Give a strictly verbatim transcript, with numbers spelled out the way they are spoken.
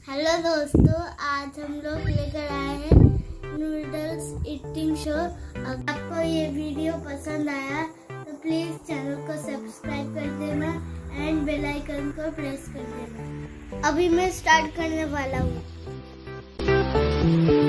Hello दोस्तों, आज हम लोग लेकर आए हैं नूडल्स ईटिंग शो। अगर आपको ये वीडियो पसंद आया तो प्लीज चैनल को सब्सक्राइब कर देना एंड बेल आइकन को प्रेस कर देना। अभी मैं स्टार्ट करने वाला हूँ।